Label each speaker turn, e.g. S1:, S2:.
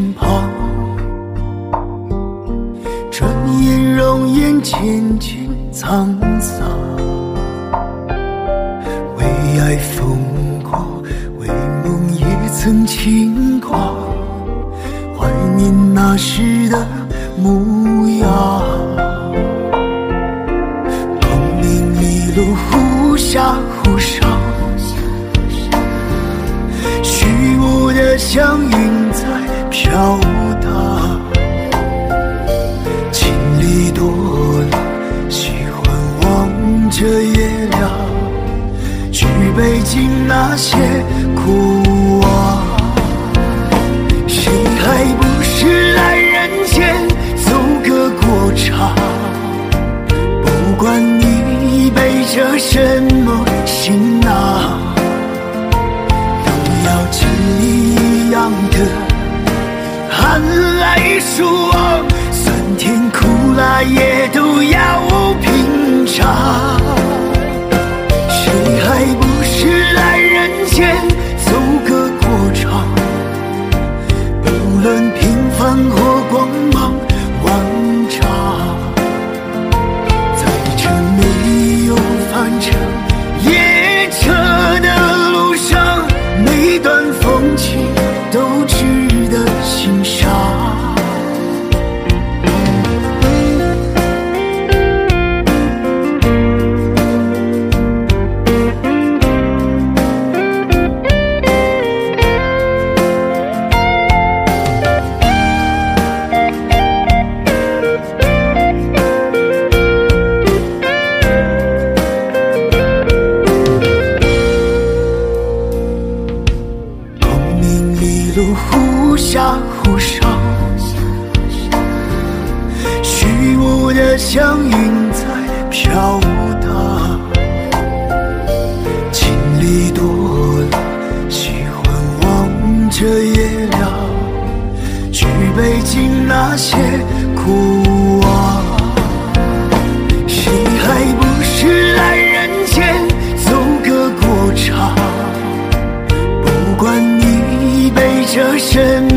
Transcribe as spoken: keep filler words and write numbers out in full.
S1: 身旁，转眼容颜渐渐沧桑。为爱疯狂，为梦也曾轻狂，怀念那时的模样。光明迷路，忽下忽上，虚无的像云在飘荡。情里多浪，喜欢望着月亮，去北京那些苦望。谁还不是来人间走个过场？不管你背着什么行囊，都要经历一样的寒来暑往，酸甜苦辣也都要品尝。谁还不是来人间走个过场？不论平凡或光芒万丈，在这没有返程夜车的路上，每段风景都值得欣赏。路忽下忽上，虚无的像云在飘荡。情里多浪，喜欢望着月亮，去北京那些苦望。谁还不是来人间走个过场？不管你背着什